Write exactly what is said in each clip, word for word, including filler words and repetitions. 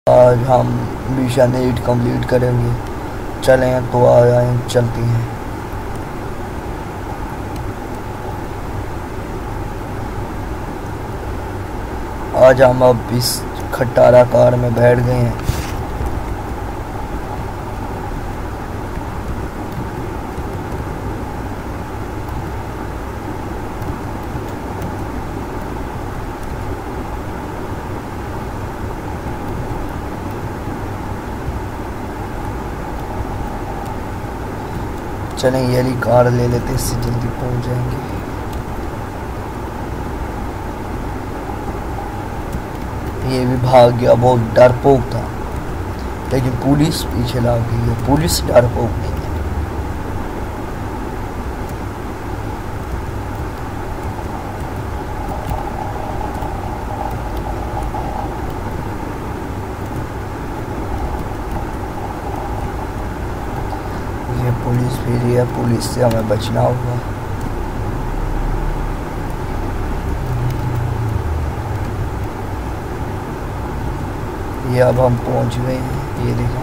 आज हम mission eight complete करेंगे। चलें तो आए चलते हैं। आज हम अब इस खटारा कार में बैठ गए हैं। चलें ये वाली कार ले लेते, इससे जल्दी पहुंच जाएंगे। ये भी भाग गया, बहुत डरपोक था, लेकिन पुलिस पीछे लग गई है। पुलिस डरपोक नहीं है। ये पुलिस भी है, पुलिस से हमें बचना होगा। ये अब हम पहुंच गए हैं, ये देखो।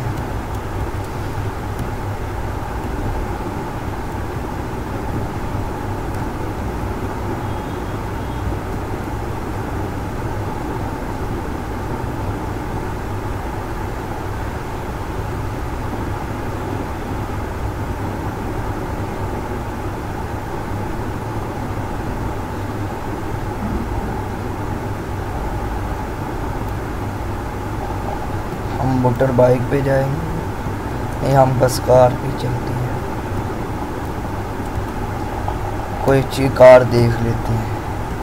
हम मोटर बाइक पे जाएंगे, नहीं हम बस कार पे चलते हैं। कोई अच्छी कार देख लेते हैं।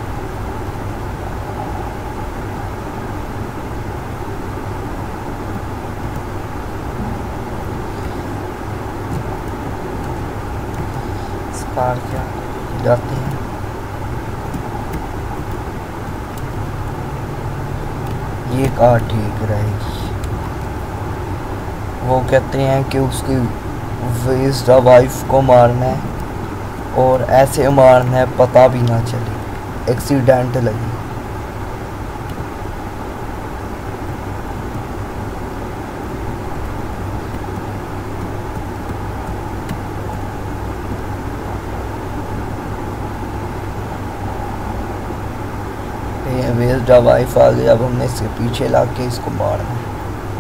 इस कार क्या जाते हैं। ये कार ठीक रहेगी। वो कहते हैं कि उसकी वेस्ट वाइफ को मारना है और ऐसे मारना है पता भी ना चले, एक्सीडेंट लगे। ये वेस्ट वाइफ आ गई, अब हमने इसके पीछे लाके इसको मारना है।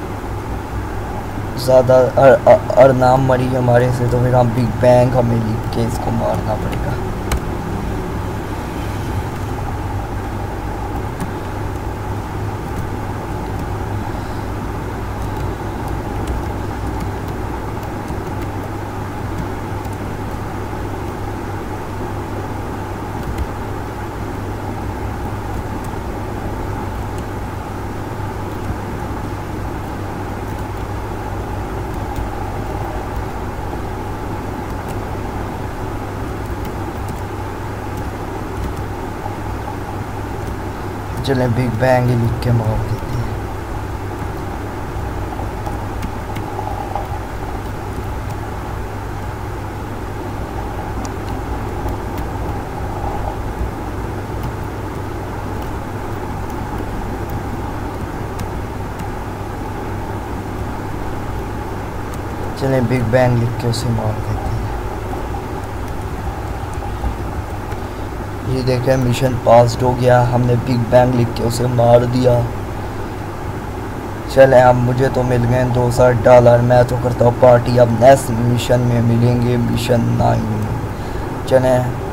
ज़्यादा अर नाम मरी हमारे से तो फिर हम बिग बैंग हमें लिख के इसको मारना पड़ेगा। चले बिग बैंग लिख के मार देते हैं। चले बिग बैंग लिख के उसे मार देते हैं। ये देखें मिशन पास्ड हो गया, हमने बिग बैंग लिख के उसे मार दिया। चले अब मुझे तो मिल गए दो हजार डॉलर। मैं तो करता हूँ पार्टी। अब नेक्स्ट मिशन में मिलेंगे, मिशन नाइन में। चलें